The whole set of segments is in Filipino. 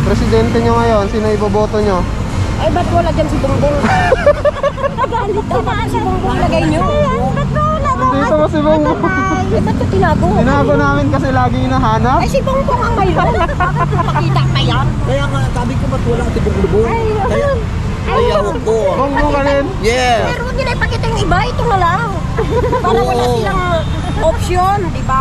presidente nyo ngayon, sino iboboto nyo? Ay, ba't wala dyan si Bongbong? Nagalit ka na si Bongbong lagay nyo. Ba't wala ba? Dito ba si Bongbong? Eh, ba't ito tinago? Tinago namin kasi lagi hinahanap. Ay, si Bongbong ang mayroon. Bakit makita pa yan? Kaya nga, sabi ko ba't wala si Bongbong? Kaya, ayaw ko. Bongbong ka rin? Yeah. Pero huwag nila ipakita yung iba, ito na lang. Para wala silang option, di ba?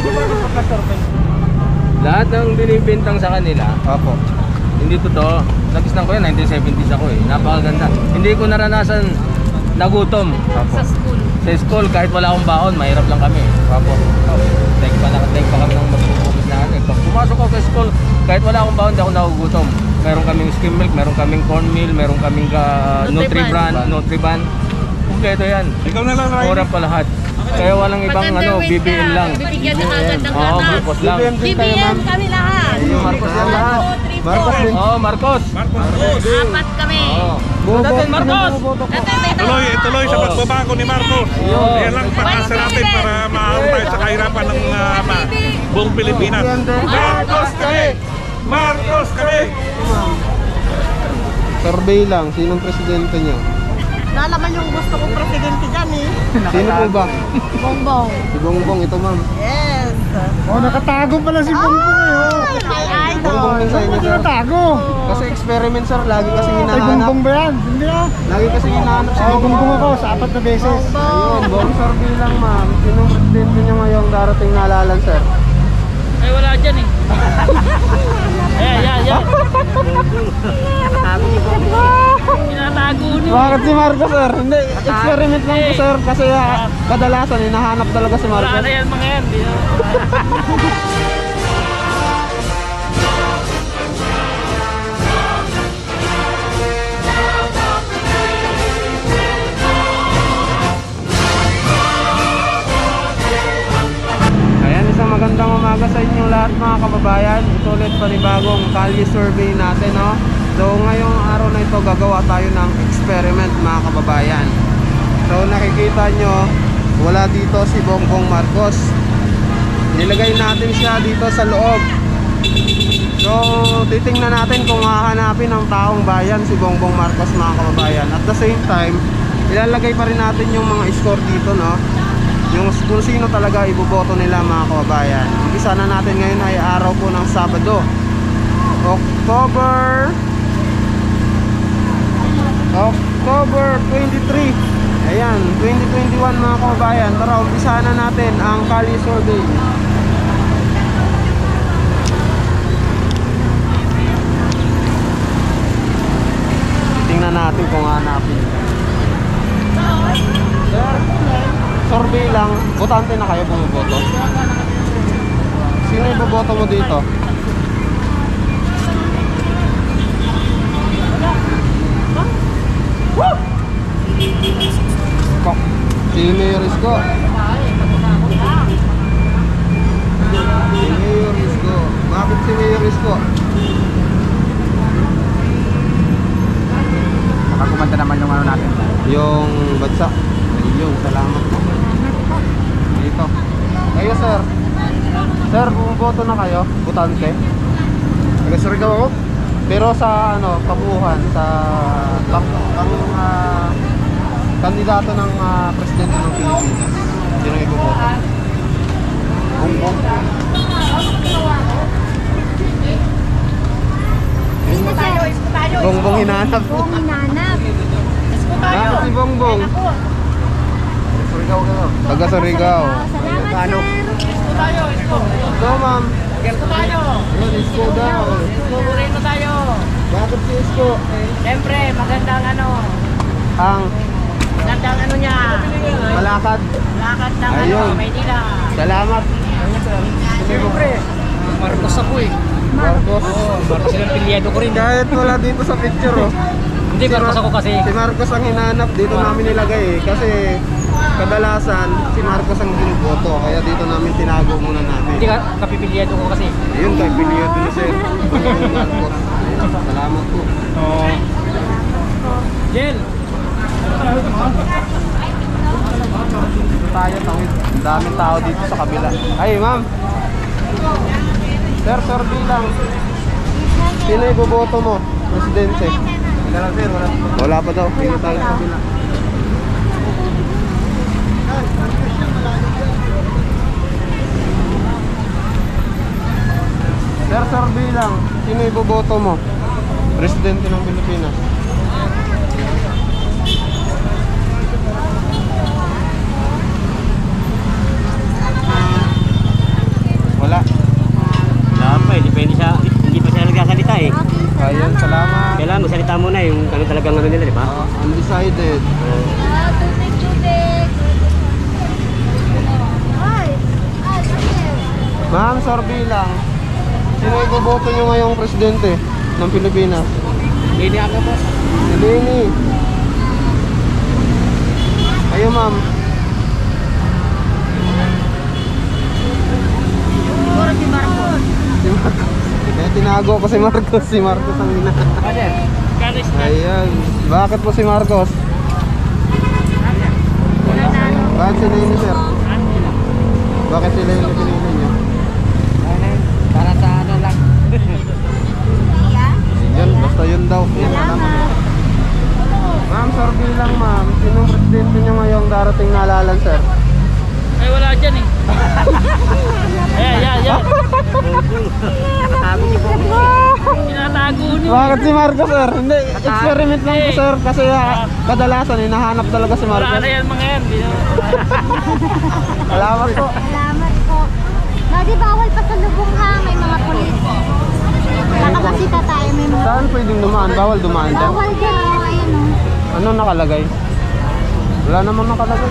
Lahat ng binibintang sa kanila, Opo. hindi totoo. Nagisnan ko yan, 1970s ako eh. Napakaganda. Hindi ko naranasan nagutom. Opo. Sa school, kahit wala akong baon, mahirap lang kami. Opo. Take pa kami ng mag-focus na ano. Pag pumasok ako sa school, kahit wala akong baon, hindi ako nagugutom. Meron kaming skim milk, meron kaming cornmeal, meron kaming Nutriban. Kompleto yan. Ikaw na lang, Ryan. Mura pa lahat. Kaya walang ibang BBM lang. Bibigyan na agad ng Oo, gatas. Marcos lang. BBM din kayo, ma'am. kami lahat. Ayun, Marcos yan lahat. Marcos din. Oo, Marcos. Apat kami. Oo. Buboto Natin, Marcos! Tuloy sa pagbabago ni Marcos. Yan lang pag-asa natin para maahon tayo sa kahirapan ng buong Pilipinas. Marcos kami! Marcos kami! Survey lang, sinong presidente nyo? Nalaman yung gusto kong presidente dyan eh. Sino po ba? Bongbong. Si Bongbong, ito ma'am. Yes. Oh, nakatago pala si Bongbong eh. My idol. Bongbong din sa inyo, sir. Nakatago. Kasi experiment, sir. Lagi kasi Ay, hinahanap. Bongbong ba yan? Hindi ah. Lagi kasi hinahanap si Ay, Bongbong ako sa 4 na beses. Ayun, Bong survey lang, ma'am. Sinong presidente nyo ngayong darating na halalan, sir? Ay, wala dyan eh. Yan. Tinatago niyo. Bakit si Marcos, sir? Hindi, experiment lang po, sir. Kasi kadalasan, hinahanap talaga si Wala Marcos. na yan mga yan. Ayan, isang magandang umaga sa inyong lahat mga kababayan. Ito ulit panibagong kalye survey natin, no? So ngayong araw na ito gagawa tayo ng experiment mga kababayan. So nakikita nyo, wala dito si Bongbong Marcos. Nilagay natin siya dito sa loob. So titingnan natin kung hahanapin ng taong bayan si Bongbong Marcos mga kababayan. At the same time, ilalagay pa rin natin yung mga score dito, no? Yung kung sino talaga iboboto nila mga kababayan. Umpisa na natin ngayon ay araw po ng Sabado, October 23. Ayan, 2021 mga kababayan. Tara, umpisa na natin ang kalye survey. Tingnan natin kung hanapin. Sir, survey lang. Botante na kayo bumoboto? Sino iboboto mo dito? Kok. Si Mayor Isko. Si Mayor Isko. Bakit si Mayor Isko? Nakakumanta naman yung ano natin. Yung bansa. Ayun, salamat po. Dito. Kayo, sir. Sir, bumoboto na kayo? Botante? Nag-surigao ako? Pero sa ano, kabuuhan sa kandidato ng presidente ng Pilipinas. Sino iboboto? Bongbong. Bongbong hinanap. Hinanap. Bakit si Bongbong? Surigao ka no? Taga Surigao. Salamat, sir. So, ma'am. Yun, Isko daw. Pupurito tayo. Bakit si Isko? Siyempre, magandang Ang magandang niya. malakad. Lakad ng Ayun. Maynila. Salamat. Siyempre, Marcos ako eh. Marcos. Marcos yung pilyado ko rin. Kahit wala dito sa picture, oh. Hindi, Marcos ako kasi. Si Marcos ang hinanap, dito namin nilagay eh. Kasi kadalasan si Marcos ang binoboto, kaya dito namin tinago muna namin. Hindi ka kapipilyado ko kasi. Ayun, kay Pinio din siya. Marcos. Salamat po. Oo. Jel! Tayo tawid. Ang daming tao dito sa kabila. Ay, ma'am. Sir, survey lang. Sino iboboto mo? Presidente? Wala lang sir, wala. Wala pa daw. Tingin tayo sa kabila. Sir, survey lang. Sino iboboto mo? Presidente ng Pilipinas. Wala. Wala pa eh, hindi pa siya nagsasalita eh. Ayun, salamat. Kailangan magsalita muna yung ano talagang ano nila, di ba? Undecided. Ma'am, survey lang. Sino iboboto nyo ngayong presidente ng Pilipinas? Hindi ako boss. Si Lenny. Kayo, ma'am. Siguro si Marcos. Si Marcos. Eh, tinago ko si Marcos. Si Marcos ang ina. Ayan. Bakit po si Marcos? Bakit si Lenny, sir? Bakit si Lenny pinili nyo? Para sa ano lang. Yan, basta yun daw. Yan, salamat. Ma'am, survey lang, ma'am. Sinong presidente nyo ngayong darating na halalan, sir? Ay wala dyan eh. Ayan. Tinatago niyo po. Tinatago niyo. Bakit si Marcos, sir? Hindi, experiment lang po, sir. Kasi kadalasan, hinahanap talaga si Marcos. Wala na yan mga yan. Salamat po. Salamat po. Lagi bawal pa sa lubong ha, may mga pulis. Nakakasita tayo, may mga... Saan pwedeng dumaan? Bawal dumaan dyan. Bawal dyan, ayun o. Ano nakalagay? Wala namang nakalagay.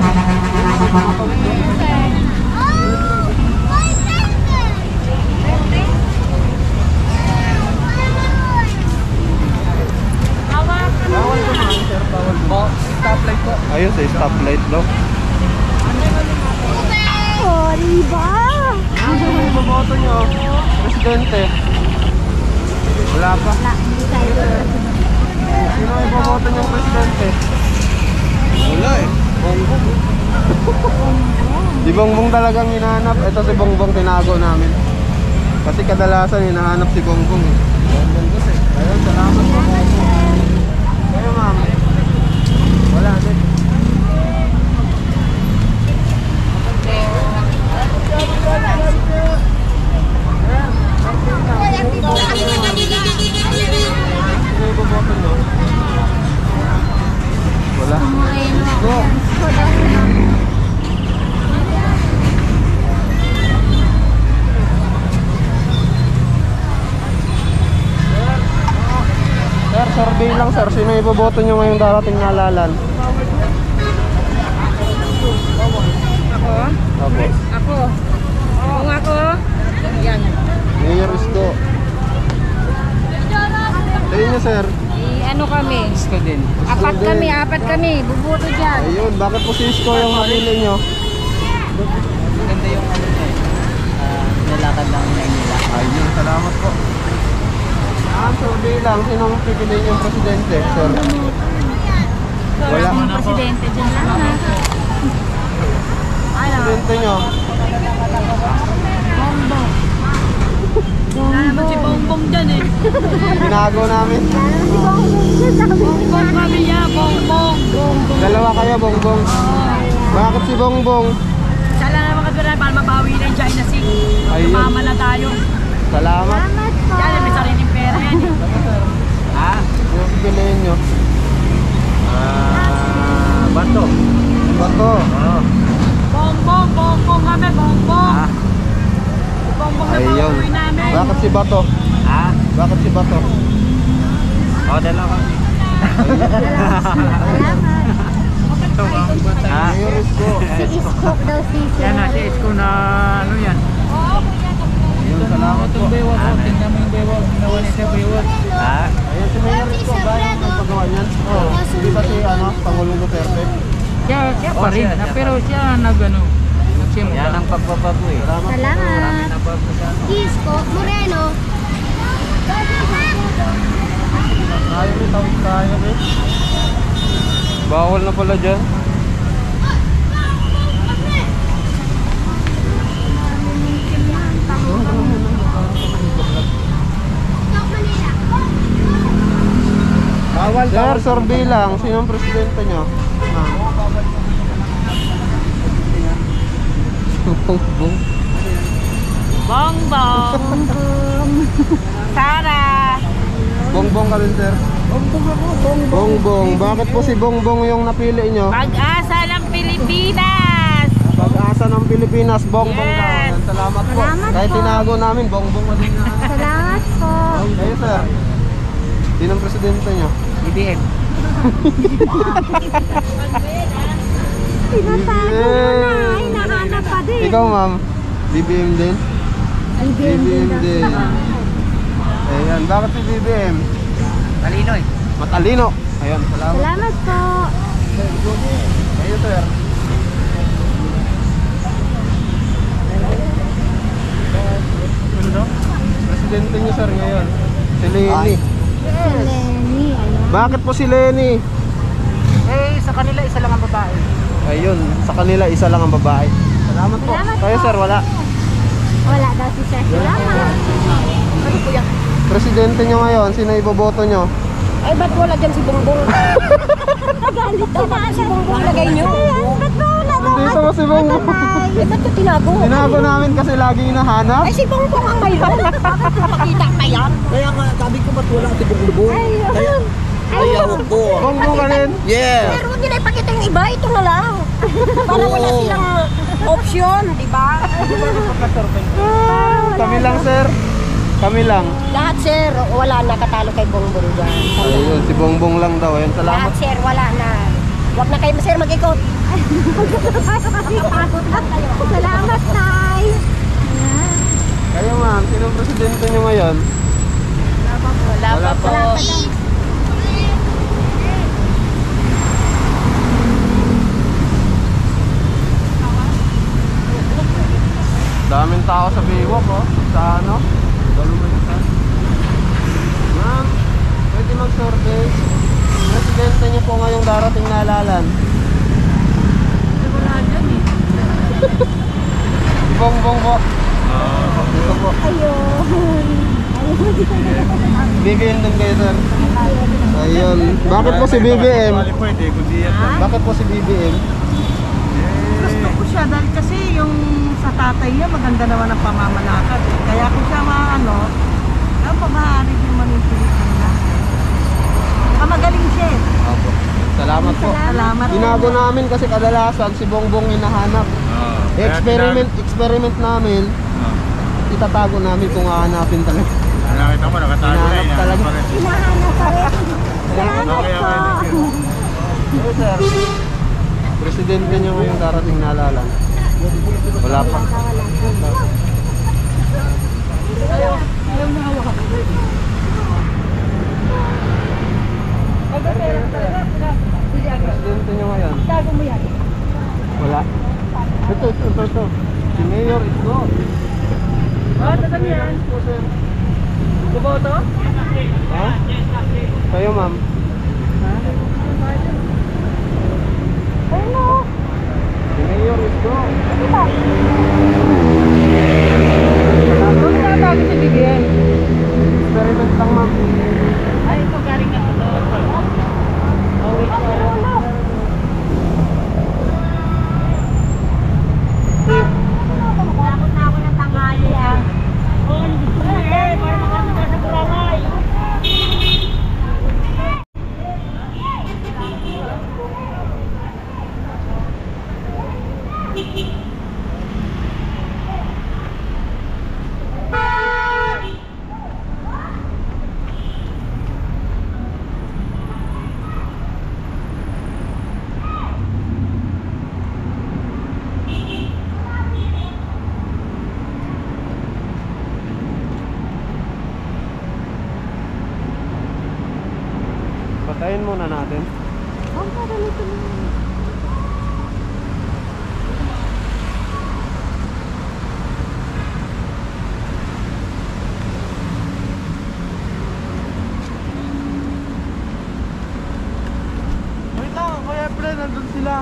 Bawal dumaan, sir. Bawal dumaan. Stoplight po. Ayun, sa stoplight daw. Oh, diba? Sino yung boboto nyo? Presidente? Wala pa. Hindi tayo. Sino yung boboto nyo presidente? Wala eh. Bongbong. Si Bongbong talagang hinahanap. Ito si Bongbong tinago namin. Kasi kadalasan hinahanap si Bongbong eh. Ayun, salamat po. Kayo, ma'am. Wala din. Sino yung boboto nyo? Wala. Go. Sir, survey lang, sir. Sino yung boboto nyo ngayong darating na halalan? Ako? Opo. Ako? Oo nga ako? Yan. Mayor Isko. Sa inyo, sir. Ano kami? Isko din. Apat kami. Bubuto dyan. Ayun, bakit po si Isko yung napili nyo? Maganda yung ano niya eh. Nalakad lang nila. Ayun, salamat po. Survey lang. Sinong pipili yung presidente, sir? Wala. Presidente dyan lang ha. Ano? Presidente nyo? Bongbong. Wala naman si Bongbong dyan eh. Binago namin. Si Bongbong dyan. Bongbong kami niya. Bongbong. Dalawa kayo, Bongbong. Bakit si Bongbong? Siya lang naman katulad para mabawi na yung China Sea. Ayun. Mama na tayo. Salamat. Yan, may sariling pera yan eh. Ah, Yung pipiliin nyo? bato. Bato. Oo. Bongbong kami, Bongbong. Ah. Bongbong na Ayun. pauwi namin. Bakit si Bato? Ah, Bakit si Bato? dalawa kami. Ah, Mayor Isko. Si Isko daw si Sir. yan na si Isko na ano yan. Ayun, salamat po. Tingnan mo yung bewag. Ginawa niya sa bewag. Ah, Ayun, si Mayor Isko. Bakit ang paggawa niyan? Oo. Di ba si Pangulong Duterte? siya pa rin. Pero siya nagano. Nagsimula. Yan ang pagbabago eh. Salamat. Isko, Moreno. Kaya may tawag kaya eh. Bawal na pala dyan. Sir, survey lang. Sinong presidente nyo? Bongbong. Bongbong. Sara. Bongbong ka rin, sir? Bongbong ako, bongbong. Bongbong. Bakit po si Bongbong yung napili nyo? Pag-asa ng Pilipinas. Pag-asa ng Pilipinas, Bongbong Yes. daw. Ayan, salamat po. Salamat Kahit po. tinago namin, Bongbong na din na. Salamat po. Kayo, sir? Sinong presidente nyo? BBM. Tinatago mo na. Ay, nahanap pa din. Ikaw, ma'am? BBM din? BBM din. Ayan, bakit si BBM? Talino eh. Matalino. Ayan, salamat. Salamat po. Kayo, sir? Presidente niyo, sir, ngayon? Si Lenny. Si Lenny. Ayan. Bakit po si Lenny? Eh, sa kanila isa lang ang babae. Ayun, sa kanila isa lang ang babae. Salamat po. Salamat Kayo, po. sir, wala. Wala daw si Sir. Salamat. Ano po yan? Presidente niyo ngayon, sino iboboto niyo? Ay, ba't wala dyan si Bongbong? Nagalit ka ba? Si Bongbong lagay nyo? Ba't ba wala daw? Dito mo si Bongbong. Eh, ba't ko tinago? Tinago namin kasi lagi hinahanap. Ay, si Bongbong ang mayroon. Bakit makita pa yan? Kaya nga, sabi ko ba't wala si Bongbong? Ayun. Ayaw ko. Bongbong ka rin. Yeah. Pero huwag nila ipakita yung iba, ito na lang. Para wala silang option, di ba? Kami lang, sir. Kami lang. Lahat, sir, wala na katalo kay Bongbong dyan. Ayun, si Bongbong lang daw. Ayun, salamat. Lahat, sir, wala na. Huwag na kayo, sir, mag-ikot. Salamat, Tay. Kayo, ma'am, sinong presidente niyo ngayon? Wala pa po. Daming tao sa Biwak, oh. Sa ano? Ma'am, pwede mag-survey. Presidente niyo po ngayong darating na halalan. Wala dyan eh. Si Bongbong po. Dito po. Ayun. BBM din kayo, sir. Ayun. Bakit po si BBM? Bakit po si BBM? Gusto ko siya dahil kasi yung sa tatay niya maganda naman ang pamamalakad. Kaya kung siya maano, maaari din manipilitin na. Magaling siya eh. Opo. Salamat po. Salamat. Tinago namin kasi kadalasan si Bongbong hinahanap. Experiment namin. Itatago namin kung hahanapin talaga. Nakita mo, nakatago na Hinahanap talaga. Hinahanap pa rin. Salamat po. Hey, sir. Presidente niyo ngayong darating na halalan. Wala pa. Presidente niyo ngayon. Tago mo yan. Wala. Ito. Si Mayor Isko. Taga yan. Buboto? Ha? Kayo, ma'am. Ano? Si Mayor Isko. Kung tatago si BBM. Experiment lang, ma'am. Ay, ito galing na ito. Takot na ako ng tanghali ah. Patayin muna natin. Wait lang, Kuya Efren, nandun sila.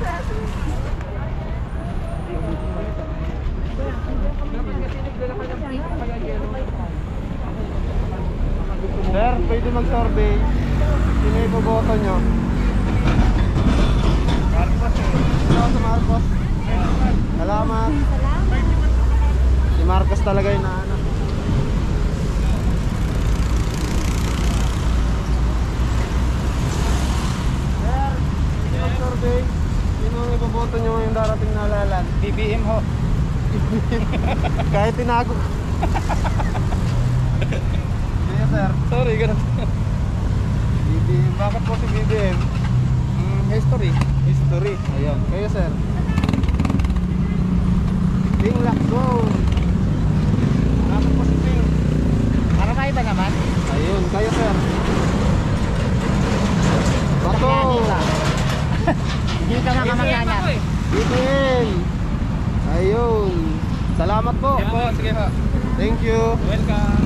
Sir, pwede mag-survey. Sino iboboto nyo? Marcos eh. Sino sa Marcos? Salamat. Si Marcos talaga yung naano. Sir, pwede mag-survey. Sino ang iboboto nyo ngayong darating na halalan? BBM ho. Kahit tinago. Sige sir. Sorry, ganun. BBM. Bakit po si BBM? History. History. Ayun. Kayo sir. Ping Lakso. Bakit po si Ping? Para maiba naman. Ayun. Kayo sir. Bato. Hindi ka mga kamag-anak. BBM. Ayun. Salamat po. Sige po, sige po. Thank you. Welcome.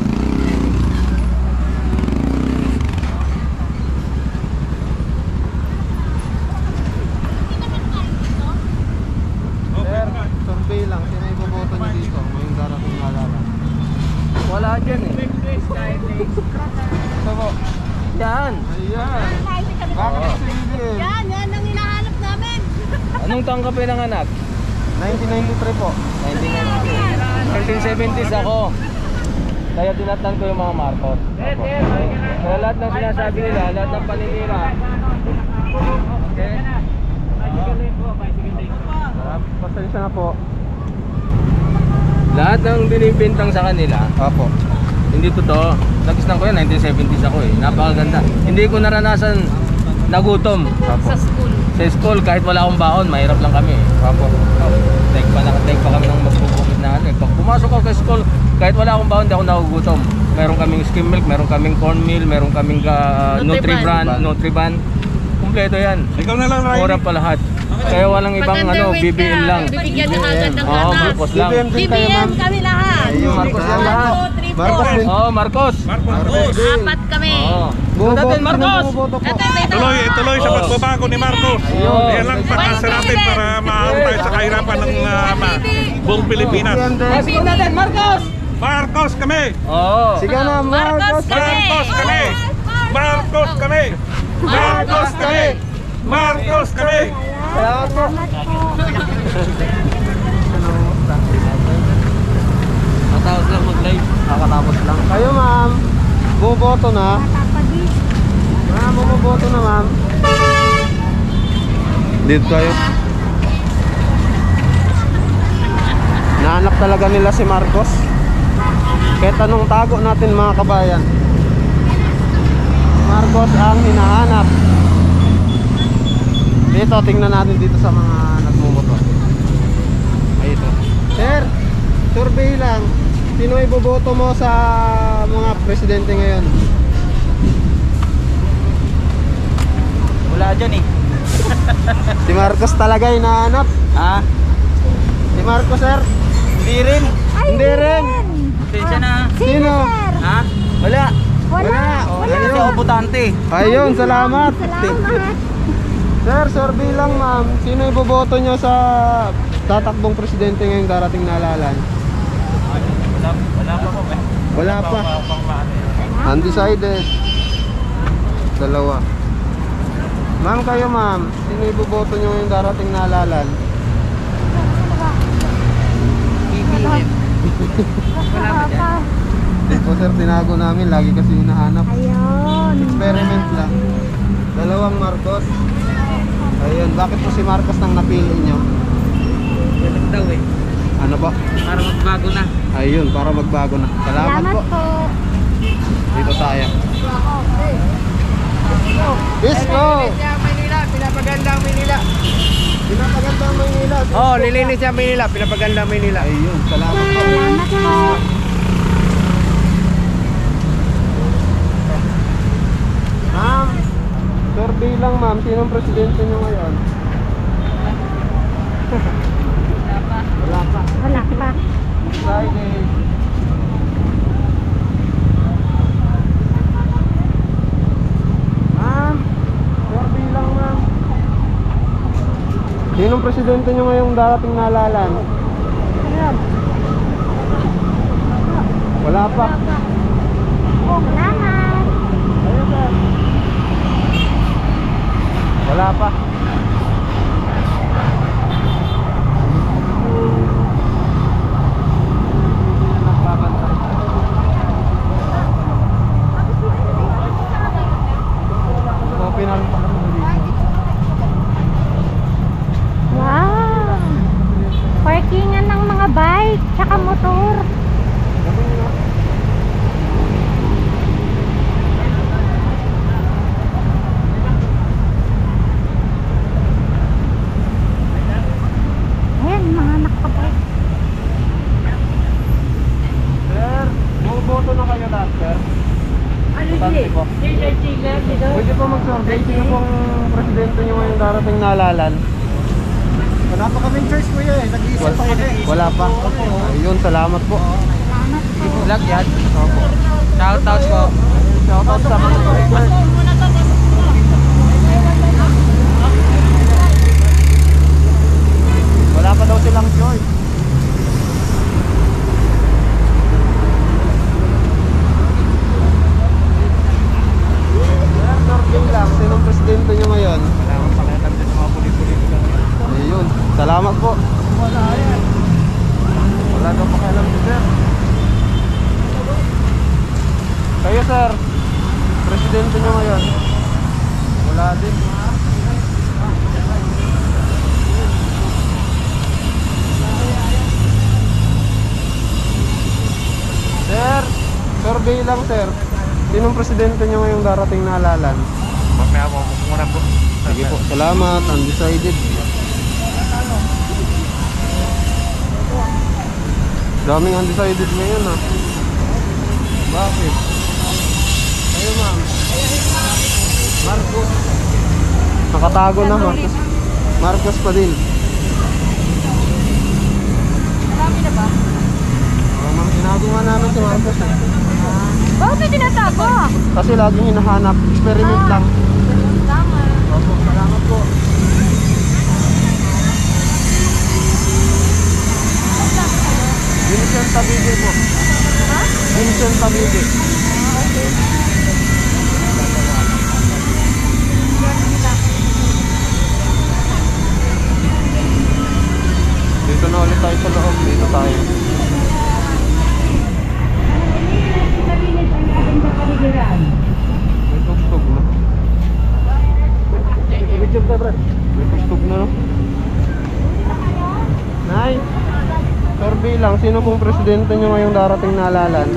Sir, survey lang. Sino iboboto nyo dito ngayong darating na halalan? Wala dyan eh. Ito po. Yan. Ayan. Bakit po si BBM? Yan ang hinahanap namin. Anong taong ka pinanganak? 1993 po. 1970s ako. Kaya dinatan ko yung mga Marcos. Kaya lahat ng sinasabi nila, lahat ng paninira. Okay? Pasensya na po. Lahat ng binibintang sa kanila, Apo. hindi totoo. Nagisnan ko yan, 1970s ako eh. Napakaganda. Hindi ko naranasan nagutom. Apo. Sa school, kahit wala akong baon, mahirap lang kami eh. Apo. Nakatek pa kami ng magbubukid na ano eh. Pag pumasok ako sa school, kahit wala akong baon, hindi ako nagugutom. Meron kaming skim milk, meron kaming cornmeal, meron kaming Nutriban. Kumpleto yan. Ikaw na lang, Riley. Mura pa lahat. Kaya walang ibang BBM lang. Bibigyan na agad ng Oo, Marcos lang. BBM din kayo ma'am. kami lahat. Ayun. Marcos lang lahat. Marcos din. Oo, Marcos. Marcos. Apat kami. Oo. Bumoboto, Natin, Marcos! sino bumoboto po? Tuloy sa pagbabago ni Marcos. Ayun. Yan lang pag-asa natin para maahon tayo sa kahirapan ng buong Pilipinas. BBM din. Sige natin, Marcos! Marcos kami! Oo. Sige na, Marcos. Marcos kami! Marcos kami! Marcos kami! Marcos kami! Salamat po. Matapos lang mag-live. Nakatapos lang. Kayo ma'am, bumoboto na. Ma'am, bumoboto na ma'am. Dito kayo. Nahanap talaga nila si Marcos. Kahit anong tago natin mga kabayan, Marcos ang hinahanap. Dito, tingnan natin dito sa mga nagmumotor. Ay, ito. Sir, survey lang. Sino iboboto mo sa mga presidente ngayon? Wala dyan eh. Si Marcos talaga hinahanap. Ha? Si Marcos, sir? Hindi rin. Hindi rin. Pasensya na. Sino? Ha? Wala. Wala. Kasi ako butante. Ayun, salamat. Sir, survey lang ma'am. Sino iboboto nyo sa tatakbong presidente ngayong darating na halalan? Wala pa po. Wala pa. Undecided. Dalawa. Ma'am, kayo ma'am. Sino iboboto nyo ngayong darating na halalan? BBM. Ito sir, tinago namin. Lagi kasi hinahanap. Ayun. Experiment lang. Dalawang Marcos. Ayun, bakit po si Marcos nang napili nyo? Ganun daw eh. Ano ba? Para magbago na. Ayun, para magbago na. Salamat po. Dito tayo. Disco! Maynila, pinapagandang Maynila. Pinapaganda ang Maynila. Oh, nilinis niya Maynila, pinapagandang Maynila. Ayun, salamat po. Salamat po. Ma'am, survey lang ma'am. Sinong presidente nyo ngayon? Wala pa. Wala pa. Friday. Ma'am, survey lang ma'am. Sinong presidente nyo ngayong darating na halalan? Wala pa. Wala pa. Wow! Parkingan ng mga bike tsaka motor. Ayan, mga nakabike. Sir, bumoboto na kayo lahat, sir? Butante po. Pwede po mag-survey. Sino pong presidente nyo ngayong darating na halalan? Wala pa kaming choice kuya eh. Nag-iisip pa kami. Wala pa. Ayun, salamat po. Vlog yan. Shoutout po. Shoutout sa mga supporters. Wala pa daw silang choice. Survey lang, sinong presidente nyo ngayon? Wala akong pakialam din sa mga politika. Ayun, salamat po. Wala daw pakialam si sir. Kayo sir, presidente nyo ngayon? Wala din. Sir, survey lang sir. Sinong presidente nyo ngayong darating na halalan? Mamaya po muna po. Sige po, salamat. Undecided. Daming undecided ngayon ah. Bakit? Kayo ma'am. Marcos. Nakatago na Marcos. Marcos pa din. Marami na ba? Oh, ma'am, tinago nga namin si Marcos eh. Bakit may tinatago? Kasi laging hinahanap. Experiment lang. Tama. Opo, salamat po. Vincent Tabige po. Ha? Vincent Tabige. Dito na ulit tayo sa loob. Dito tayo. May tugtog na. May tugtog na no? Nay, survey lang. Sino pong presidente nyo ngayong darating na halalan?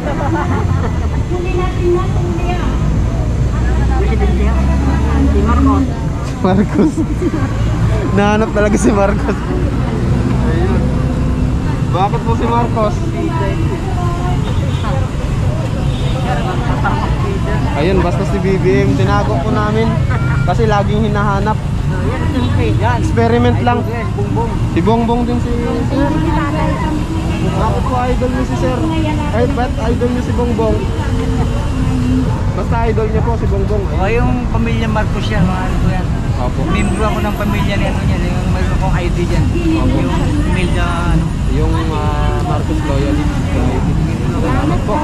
Si Marcos. Marcos. Nahanap talaga si Marcos. Ayun. Bakit po si Marcos? Ayun, basta si BBM. Tinago po namin. Kasi laging hinahanap. Experiment lang. Si Bongbong din si Sir. Bakit po idol niyo si Sir? Ay, ba't idol niyo si Bongbong? Basta idol niyo po si Bongbong. O yung pamilya Marcos yan, mga ano yan. Opo. Membro ako ng pamilya ni ano yan, yung mayroon akong ID dyan. Yung pamilya ano. Yung Marcos loyalist. Salamat po.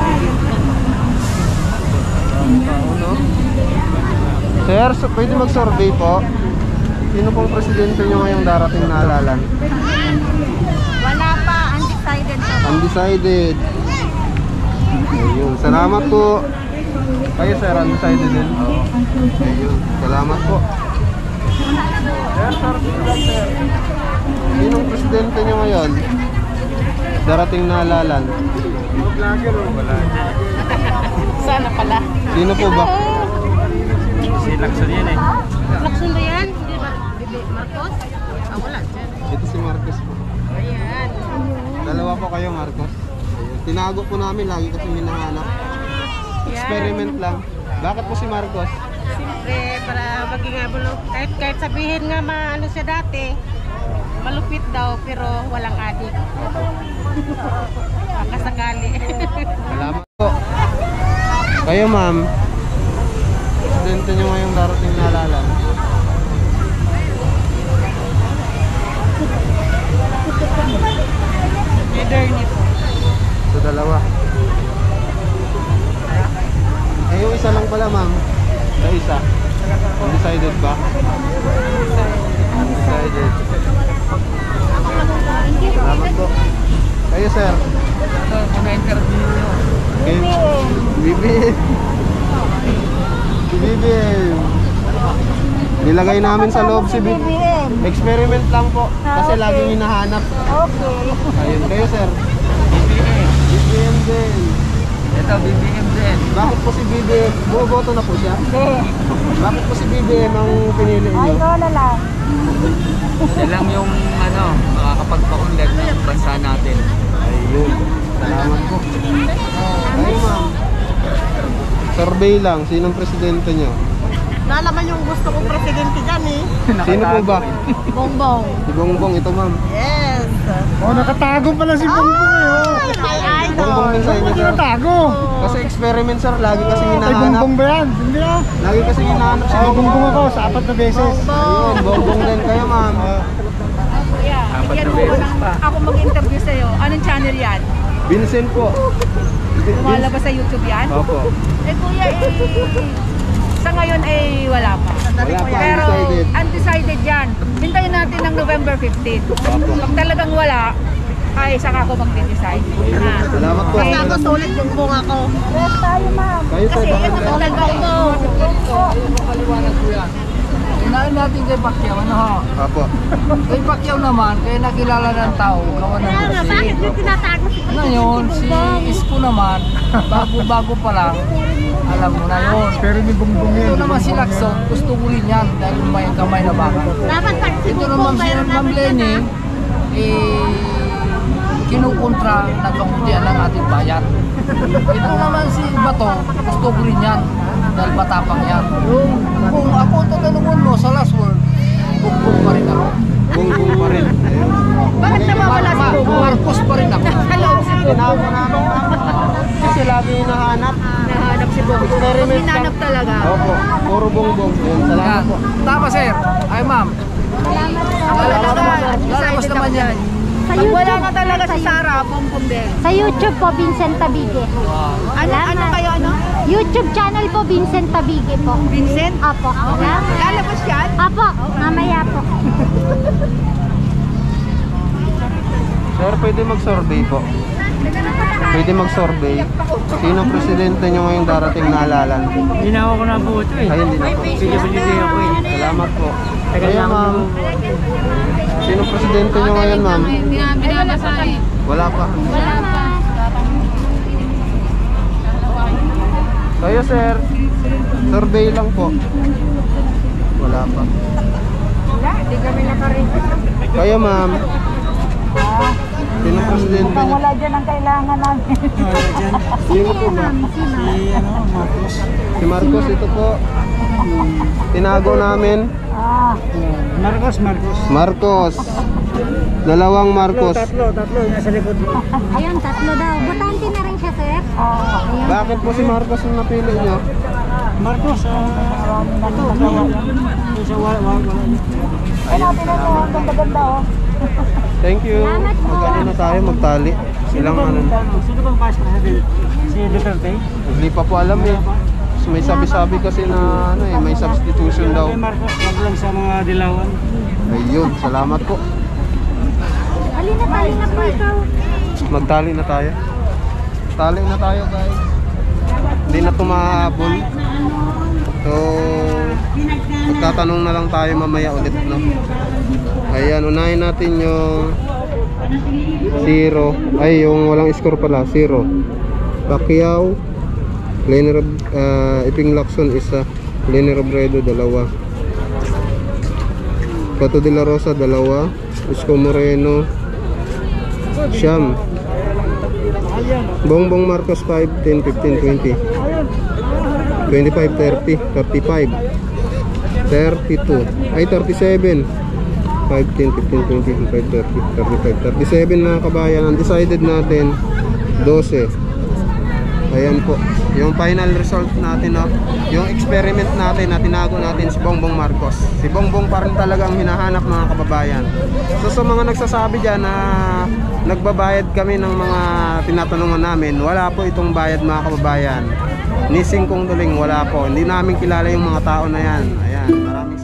Ano? Sir, pwede mag-survey po? Sino pong presidente nyo ngayong darating na halalan? Wala pa. Undecided pa. Undecided. Ayun. Salamat po. Kayo sir, undecided din? Oo. Ayun. Salamat po. Sir, survey lang sir. Sinong presidente nyo ngayon? Darating na halalan? Wala. Sana pala. Sino po ba? Si Lacson yan eh. Lakson ba yan? Hindi ba? Marcos? Ah, wala. Ito si Marcos po. Ayan. Dalawa po kayo, Marcos. Ayun. Tinago po namin lagi kasi hinahanap. Experiment lang. Bakit po si Marcos? Siyempre, para maging abulo. Kahit sabihin nga maano siya dati, malupit daw, pero walang adik. Makasakali. Salamat po. Kayo, ma'am. Presidente nyo ngayong darating na halalan. Attorney po. So, dalawa. Eh, yung isa lang pala, ma'am. Sa isa. Undecided ba? Undecided. Salamat po. Kayo, sir. Ito, muna interview nyo. Okay. BBM. Si BBM. Nilagay namin sa loob si BBM. Experiment lang po. Kasi laging hinahanap. Okay. Ayun. Kayo, sir. BBM. BBM din. Ito, BBM din. Bakit po si BBM? Bumoboto na po siya? Hindi. Bakit po si BBM ang pinili Ay, niyo? ikaw na lang. Yan lang yung makakapagpaunlad ng bansa natin. Ayun. Salamat po. Ayun, ma'am. Survey lang. Sinong presidente niyo? Nalaman yung gusto kong presidente dyan eh. Sino po ba? Bongbong. Si Bongbong. Ito, ma'am. Yes. Oh, nakatago pala si Bongbong eh. Ay, my Bongbong din idol. sa inyo, sir. Nakatago. Kasi experiment, sir. Lagi kasi Ay, hinahanap. Bongbong ba yan? Hindi ah. Lagi kasi hinahanap si Ay, Bongbong. Bongbong ako sa 4 na beses. Ayun, Bongbong din kayo, ma'am. Kuya, bigyan mo ako mag-interview sa'yo. Anong channel yan? Vincent po. Lumalabas sa YouTube yan? Opo. Eh kuya, sa ngayon ay wala pa. Wala pa, Pero undecided. undecided yan. Hintayin natin ng November 15. Pag talagang wala, ay saka ako mag-decide. Ha? Salamat po. Basta ako sulit bongbong ako. Yes, tayo ma'am. Kayo, sir. Kasi yan Bakit ang talagang Makaliwanag ko yan. Inain natin kay Pacquiao, ano ho? Opo. Kay Pacquiao naman, kaya nakilala ng tao, kawan ng Bakit yung tinatago si Ngayon, si Isko naman, bago-bago pa lang, alam mo na yun. Pero ni Bongbong yan. Ito naman si Lacson, gusto ko rin yan dahil may kamay na baka. Dapat pag si Ito bongbong naman si mayroon Ma'am naman Lenny, kinukontra ng kahuntian ng ating bayan. Ito naman si Bato, gusto ko rin yan dahil matapang yan. Kung ako ang tatanungin mo sa last word, bugbog pa rin ako. Bongbong pa rin. Ayun. Bakit nawawala si Bobo? Marcos pa rin ako. Hello, si Bobo. Tinago namin, ma'am. Kasi lagi hinahanap. Nahanap si Bobo. Experiment lang. Hinanap talaga. Opo. Puro Bongbong. Ayun. Salamat Yan. po. Tama sir. Ay ma'am. Lalabas naman yan. Pag wala ka talaga si Sarah, Bongbong din. Sa YouTube po, Vincent Tabige. Ano kayo, ano? YouTube channel po, Vincent Tabige po. Vincent? Apo. Lalabas yan? Apo, mamaya po. Sir, pwede mag-survey po. Pwede mag-survey. Sino ang presidente nyo ngayong darating na alalan? Hindi na ako na po ito eh. Ayun din ako. PWD ako eh. Salamat po. Kaya, ma'am. Sino ang presidente nyo ngayon, ma'am? Wala pa. Kayo, sir. Survey lang po. Wala pa. Hindi kami nakarito. Kayo, ma'am. Sino ang presidente nyo? Wala dyan ang kailangan namin. Sino po ba? Si Marcos, ito po. Tinago namin. Marcos. Dalawang Marcos. Ayun, tatlo daw. Butante na rin siya, sir. Ayun. Bakit po si Marcos ang napili nyo? Thank you. Salamat po. Mag-ano na tayo, magtali. Silang ano. Sino bang vice president? Si Duterte? Hindi pa po alam eh. May sabi-sabi kasi na ano eh, may substitution daw. Marcos, wag lang sa mga dilawan. Ayun, salamat po. Halina po ikaw. Magtali na tayo. Tali na tayo, guys. Hindi na tumahabol. So, magtatanong na lang tayo mamaya ulit, no? Ayan, unahin natin yung 0. Ay, yung walang score pala, 0. Pacquiao, Lenny Iping Lacson, 1. Lenny Robredo, 2. Pato de la Rosa, 2. Isko Moreno, Siyam. Bongbong Marcos, 5, 10, 15, 20. 25, 30, 35, 32, ay 37, 5, 10, 15, 20, 25, 30, 35, 37 mga kabayan. Undecided natin 12. Ayan po. yung final result natin, no? Yung experiment natin na tinago natin si Bongbong Marcos. Si Bongbong pa rin talaga ang hinahanap, mga kababayan. So sa mga nagsasabi dyan na nagbabayad kami ng mga tinatanungan namin, wala po itong bayad, mga kababayan. Ni Singkong Duling, wala po. Hindi namin kilala yung mga tao na yan. Ayan, maraming